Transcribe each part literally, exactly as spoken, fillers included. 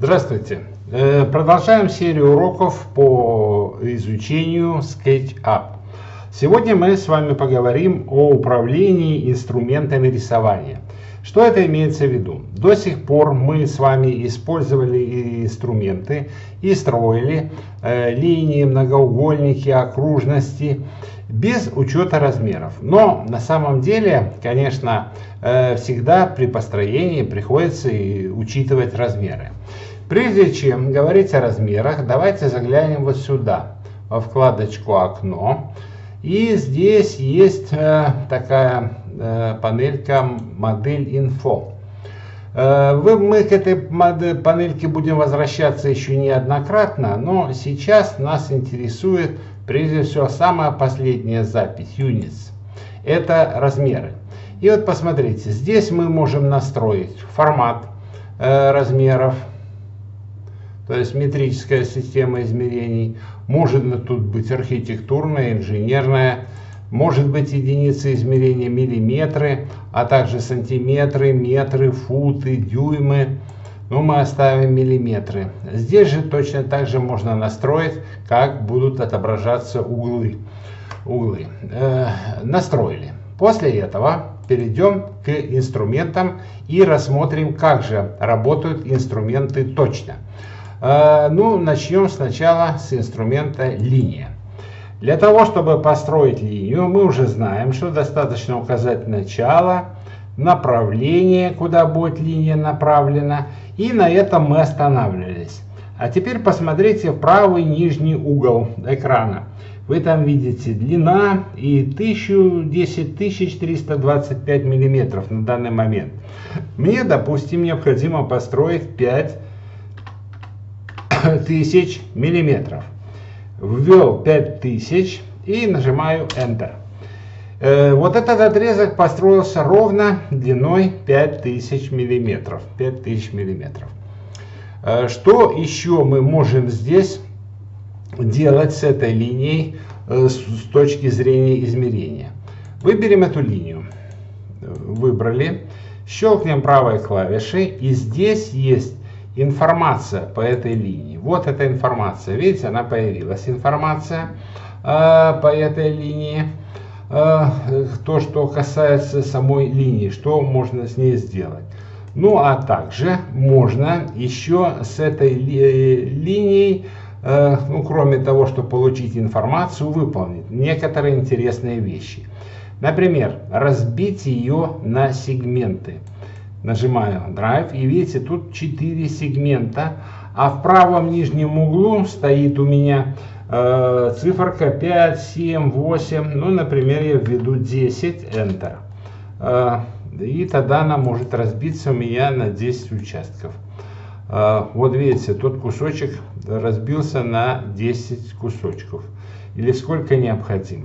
Здравствуйте! Продолжаем серию уроков по изучению SketchUp. Сегодня мы с вами поговорим о управлении инструментами рисования. Что это имеется в виду? До сих пор мы с вами использовали инструменты и строили э, линии, многоугольники, окружности без учета размеров. Но на самом деле, конечно, э, всегда при построении приходится и учитывать размеры. Прежде чем говорить о размерах, давайте заглянем вот сюда, во вкладочку «Окно». И здесь есть э, такая э, панелька «Модель инфо». Э, вы, мы к этой модель, панельке будем возвращаться еще неоднократно, но сейчас нас интересует прежде всего самая последняя запись «Units». Это размеры. И вот посмотрите, здесь мы можем настроить формат э, размеров. То есть метрическая система измерений, может тут быть архитектурная, инженерная, может быть единицы измерения миллиметры, а также сантиметры, метры, футы, дюймы. Но мы оставим миллиметры. Здесь же точно так же можно настроить, как будут отображаться углы. углы. Э, настроили. После этого перейдем к инструментам и рассмотрим, как же работают инструменты точно. Ну, начнем сначала с инструмента линия. Для того, чтобы построить линию, мы уже знаем, что достаточно указать начало, направление, куда будет линия направлена, и на этом мы останавливались. А теперь посмотрите в правый нижний угол экрана. Вы там видите длина и десять тысяч триста двадцать пять миллиметров на данный момент. Мне, допустим, необходимо построить пять тысяч миллиметров. Ввел пять тысяч и нажимаю Enter. Э, вот этот отрезок построился ровно длиной пять тысяч миллиметров. пять тысяч миллиметров. Э, что еще мы можем здесь делать с этой линией э, с, с точки зрения измерения? Выберем эту линию. Выбрали. Щелкнем правой клавишей. И здесь есть информация по этой линии. Вот эта информация. Видите, она появилась. Информация э, по этой линии. Э, то, что касается самой линии. Что можно с ней сделать. Ну, а также можно еще с этой ли, линией, э, ну, кроме того, чтобы получить информацию, выполнить некоторые интересные вещи. Например, разбить ее на сегменты. Нажимаю Drive и видите, тут четыре сегмента, а в правом нижнем углу стоит у меня э, циферка пять, семь, восемь, ну, например, я введу десять, Enter. Э, и тогда она может разбиться у меня на десять участков. Э, вот видите, тот кусочек разбился на десять кусочков, или сколько необходимо.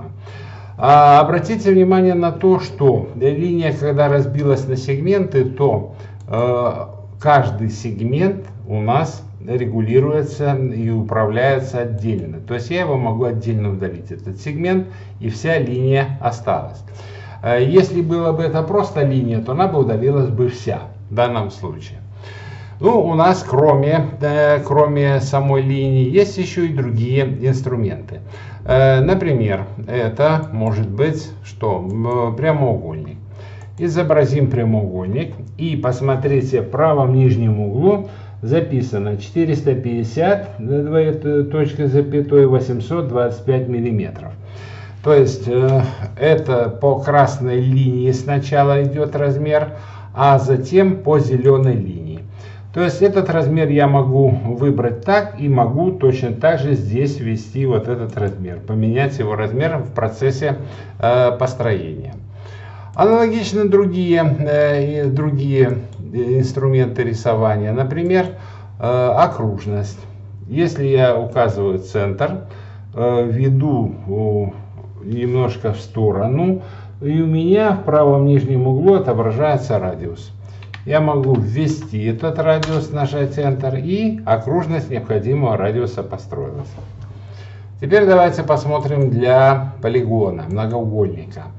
А обратите внимание на то, что линия, когда разбилась на сегменты, то э, каждый сегмент у нас регулируется и управляется отдельно. То есть я его могу отдельно удалить, этот сегмент, и вся линия осталась. Э, если было бы это просто линия, то она бы удалилась бы вся в данном случае. Ну, у нас кроме, э, кроме самой линии есть еще и другие инструменты. Э, например, это может быть что? Прямоугольник. Изобразим прямоугольник и посмотрите, в правом нижнем углу записано четыреста пятьдесят, точка, запятой, восемьсот двадцать пять миллиметров. То есть э, это по красной линии сначала идет размер, а затем по зеленой линии. То есть этот размер я могу выбрать так и могу точно так же здесь ввести вот этот размер, поменять его размер в процессе э, построения. Аналогично другие, э, другие инструменты рисования, например, э, окружность. Если я указываю центр, э, веду э, немножко в сторону, и у меня в правом нижнем углу отображается радиус. Я могу ввести этот радиус, нажать Enter, и окружность необходимого радиуса построилась. Теперь давайте посмотрим для полигона, многоугольника.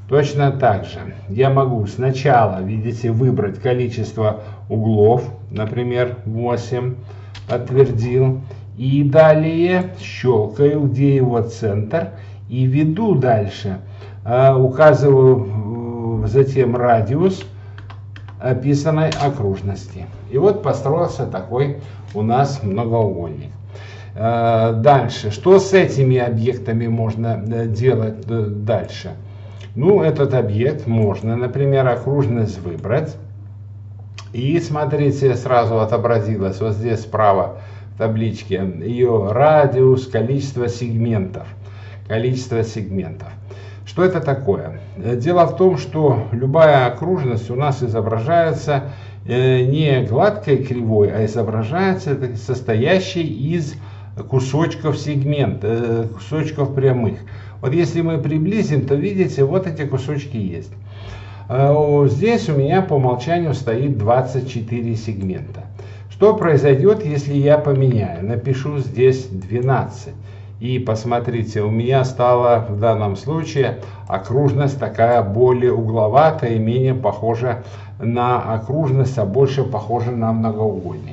Точно так же я могу сначала, видите, выбрать количество углов, например, восемь, подтвердил, и далее щелкаю, где его центр, и веду дальше, указываю затем радиус описанной окружности. И вот построился такой у нас многоугольник. Дальше, что с этими объектами можно делать дальше? Ну, этот объект можно, например, окружность выбрать. И смотрите, сразу отобразилось вот здесь справа в табличке ее радиус, количество сегментов. Количество сегментов. Что это такое? Дело в том, что любая окружность у нас изображается не гладкой кривой, а изображается состоящей из кусочков сегмента, кусочков прямых. Вот если мы приблизим, то видите, вот эти кусочки есть. Здесь у меня по умолчанию стоит двадцать четыре сегмента. Что произойдет, если я поменяю? Напишу здесь двенадцать. И посмотрите, у меня стала в данном случае окружность такая более угловатая и менее похожа на окружность, а больше похожа на многоугольник.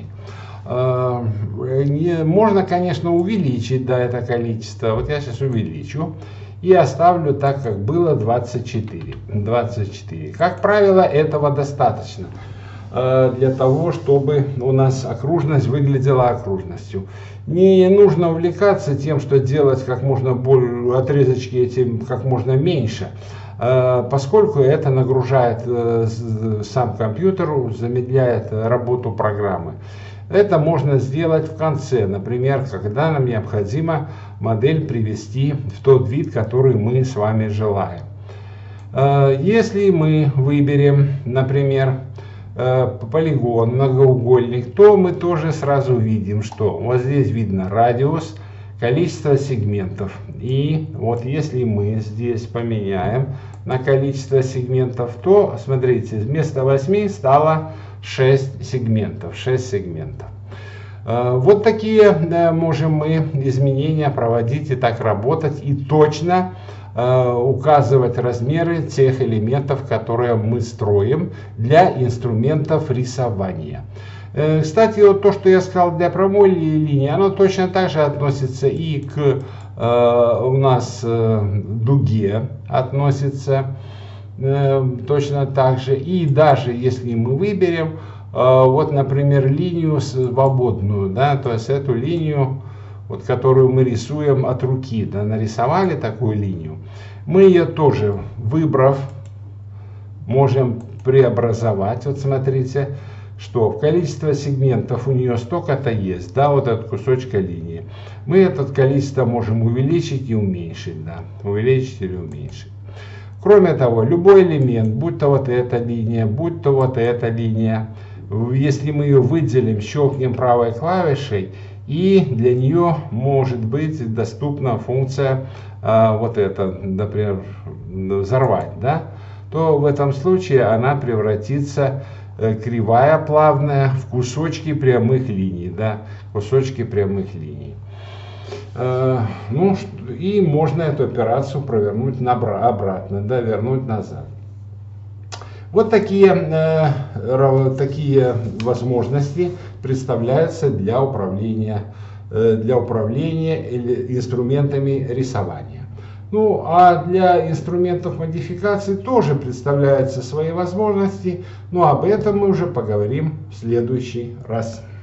Можно, конечно, увеличить, да, это количество. Вот я сейчас увеличу и оставлю так, как было, двадцать четыре. двадцать четыре. Как правило, этого достаточно для того, чтобы у нас окружность выглядела окружностью. Не нужно увлекаться тем, что делать как можно более отрезочки этим как можно меньше, поскольку это нагружает сам компьютер, замедляет работу программы. Это можно сделать в конце, например, когда нам необходимо модель привести в тот вид, который мы с вами желаем. Если мы выберем, например, полигон, многоугольник, то мы тоже сразу видим, что вот здесь видно радиус, количество сегментов. И вот если мы здесь поменяем на количество сегментов, то, смотрите, вместо восьми стало шесть сегментов. шесть сегментов. Вот такие можем мы изменения проводить и так работать, и точно указывать размеры тех элементов, которые мы строим для инструментов рисования. Кстати, вот то, что я сказал для прямой линии, оно точно так же относится и к э, у нас э, дуге, относится э, точно так же. И даже если мы выберем, э, вот, например, линию свободную, да, то есть эту линию, вот, которую мы рисуем от руки, да, нарисовали такую линию, мы ее тоже, выбрав, можем преобразовать. Вот смотрите, что в количество сегментов у нее столько-то есть, да, вот этот кусочка линии. Мы это количество можем увеличить и уменьшить, да, увеличить или уменьшить. Кроме того, любой элемент, будь то вот эта линия, будь то вот эта линия, если мы ее выделим, щелкнем правой клавишей, и для нее может быть доступна функция а, вот эта, например, взорвать, да, то в этом случае она превратится, э, кривая плавная, в кусочки прямых линий, да, кусочки прямых линий. Э, ну, и можно эту операцию провернуть на, обратно, да, вернуть назад. Вот такие, э, такие возможности представляются для управления, э, для управления инструментами рисования. Ну, а для инструментов модификации тоже представляются свои возможности, но об этом мы уже поговорим в следующий раз.